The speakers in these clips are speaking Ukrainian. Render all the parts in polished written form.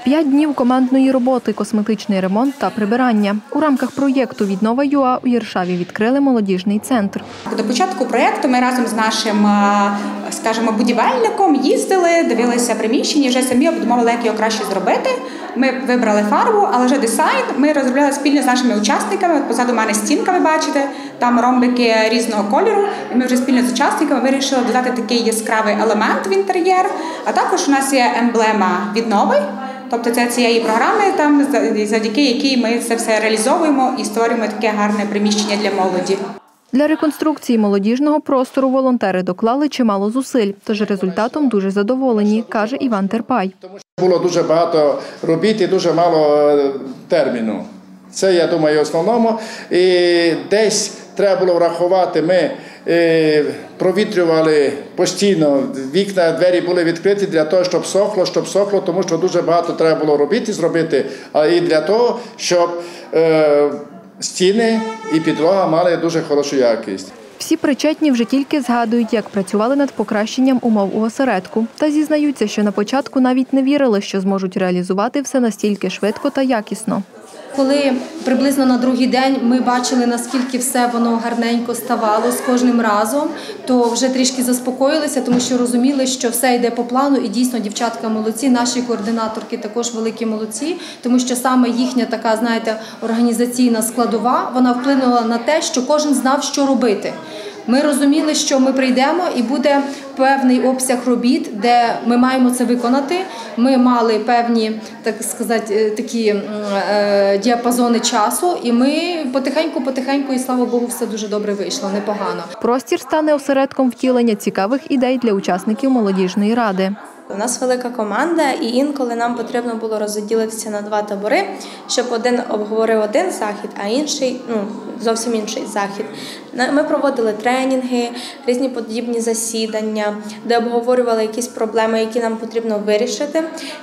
5 днів командної роботи, косметичний ремонт та прибирання. У рамках проєкту «Віднова.ЮА» у Єршаві відкрили молодіжний центр. До початку проєкту ми разом з нашим, скажімо, будівельником їздили, дивилися приміщення, вже самі обдумували, як його краще зробити. Ми вибрали фарбу, але вже дизайн ми розробляли спільно з нашими учасниками. От позаду мене стінка, ви бачите, там ромбики різного кольору. І ми вже спільно з учасниками вирішили додати такий яскравий елемент в інтер'єр. А також у нас є емблема «Віднови». Тобто це цієї програми, там, завдяки якій ми це все реалізовуємо і створюємо таке гарне приміщення для молоді. Для реконструкції молодіжного простору волонтери доклали чимало зусиль, тож результатом дуже задоволені, каже Іван Терпай. Було дуже багато робіт і дуже мало терміну. Це, я думаю, основному. І десь треба було врахувати, ми провітрювали постійно, вікна, двері були відкриті для того, щоб сохло, тому що дуже багато треба було робити, зробити, а і для того, щоб стіни і підлога мали дуже хорошу якість. Всі причетні вже тільки згадують, як працювали над покращенням умов у осередку. Та зізнаються, що на початку навіть не вірили, що зможуть реалізувати все настільки швидко та якісно. Коли приблизно на другий день ми бачили, наскільки все воно гарненько ставало з кожним разом, то вже трішки заспокоїлися, тому що розуміли, що все йде по плану і дійсно дівчатка молодці, наші координаторки також великі молодці, тому що саме їхня така, знаєте, організаційна складова, вона вплинула на те, що кожен знав, що робити. Ми розуміли, що ми прийдемо і буде певний обсяг робіт, де ми маємо це виконати. Ми мали певні, так сказати, такі діапазони часу, і ми потихеньку, і слава Богу, все дуже добре вийшло, непогано. Простір стане осередком втілення цікавих ідей для учасників молодіжної ради. У нас велика команда, і інколи нам потрібно було розділитися на 2 табори, щоб один обговорив один захід, а інший зовсім інший захід. Ми проводили тренінги, різні подібні засідання, де обговорювали якісь проблеми, які нам потрібно вирішити.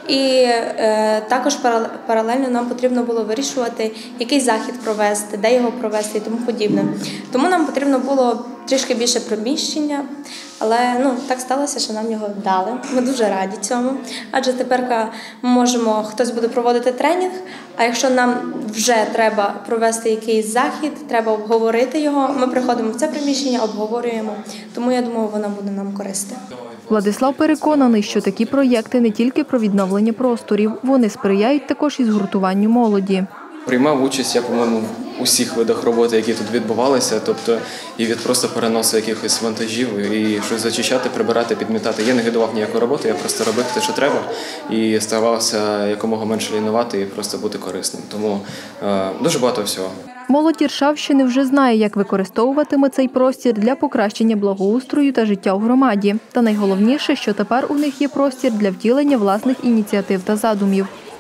І також паралельно нам потрібно було вирішувати, який захід провести, де його провести і тому подібне. Тому нам потрібно було трішки більше приміщення, але так сталося, що нам його дали. Ми дуже раді цьому, адже тепер можемо, хтось буде проводити тренінг, а якщо нам вже треба провести якийсь захід, треба обговорити його, ми приходимо в це приміщення, обговорюємо, тому я думаю, вона буде нам корисна. Владислав переконаний, що такі проєкти не тільки про відновлення просторів, вони сприяють також і згуртуванню молоді. Приймав участь я, по-моєму, в усіх видах роботи, які тут відбувалися, тобто і від просто переносу якихось вантажів, і щось зачищати, прибирати, підмітати. Я не гидував ніяку роботу, я просто робив те, що треба, і старався якомога менше лінувати і просто бути корисним. Тому дуже багато всього. Молодь Єршавщини вже знає, як використовуватиме цей простір для покращення благоустрою та життя у громаді. Та найголовніше, що тепер у них є простір для втілення власних ініціатив та задумів.